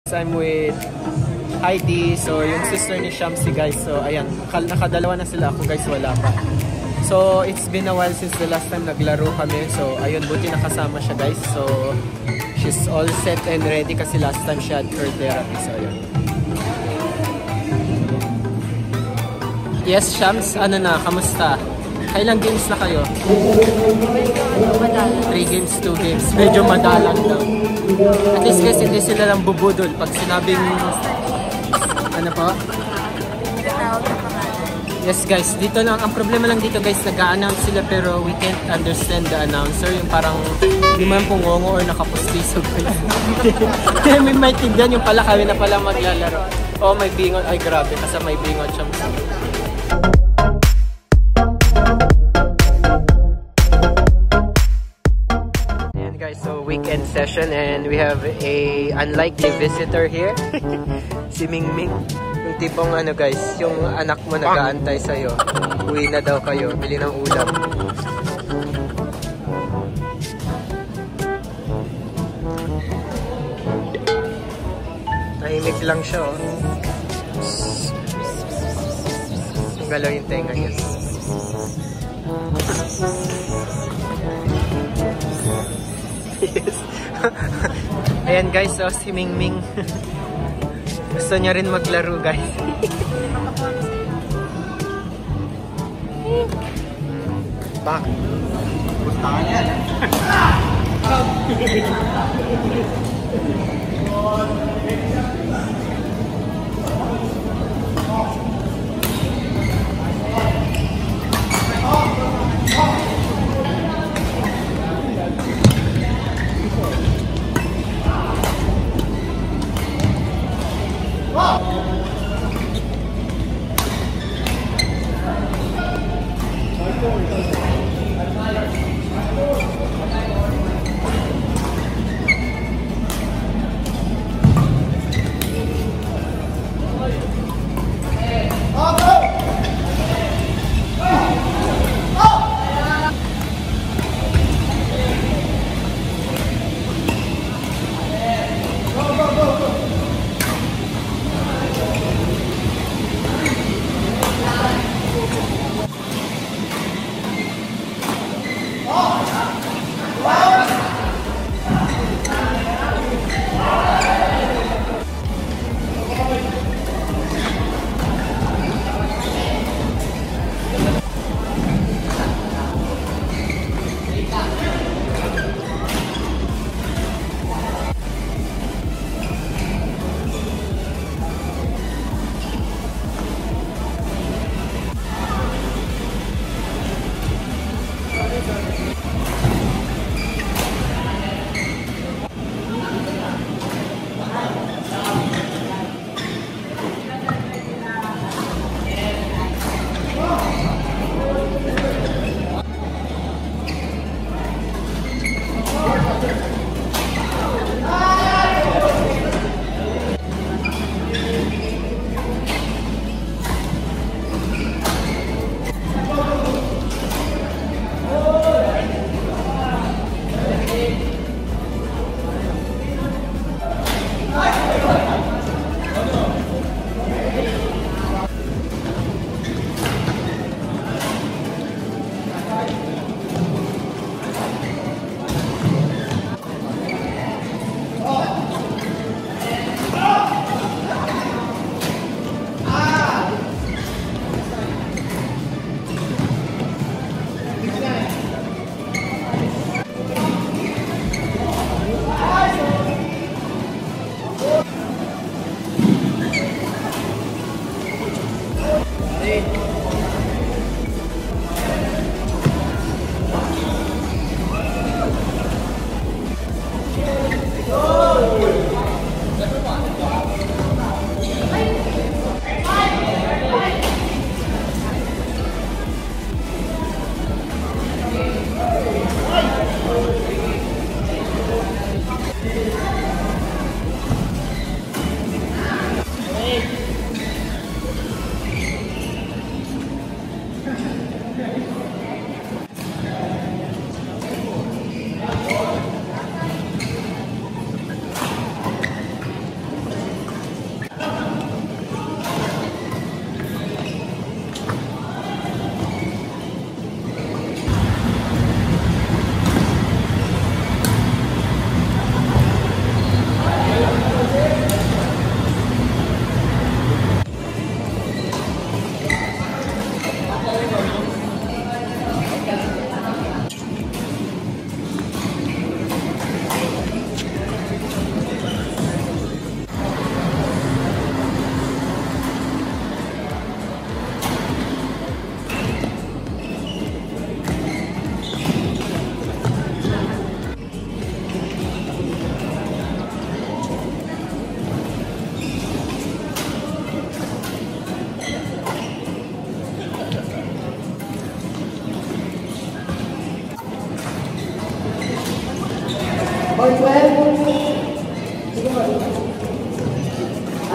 I'm with Heidi, so yung sister ni Shamcey guys. So ayan, nakadalawa na sila, ako guys wala pa. So it's been a while since the last time naglaro kami. So ayun, buti nakasama siya guys. So she's all set and ready kasi last time she had her therapy. So ayun. Yes, Shams, ano na, kamusta? Kailang games na kayo? 3 games, 2 games. Medyo madalang daw. At least guys, hindi sila lang bubudol pag sinabing... Ano po? Yes guys, dito lang. Ang problema lang dito guys, nag-a-announce sila pero we can't understand the announcer. Yung parang hindi man pungongo or nakapustiso guys. May maintindihan yung pala kami na pala maglalaro. Oh, may bingot. Ay grabe, kasi may bingot siya. So weekend session and we have a unlikely visitor here. Si Mingming. Yung tipong ano guys, yung anak mo nag-aantay sa'yo. Uwi na daw kayo, bili ng ulam. Tahimik lang siya oh. Ang galaw yung tenga niya. Yes. Ayan guys, so si Mingming gusto niya rin maglaro guys. Bak. Gustahan yan.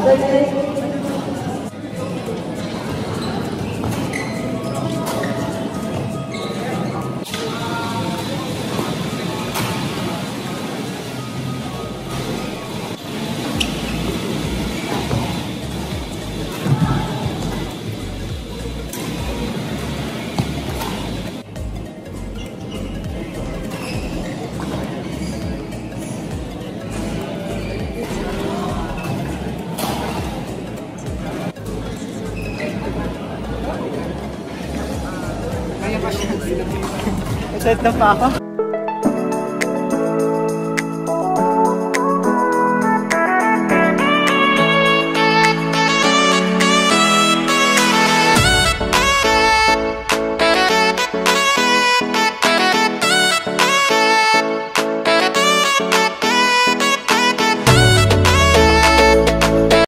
Excited na pa ako.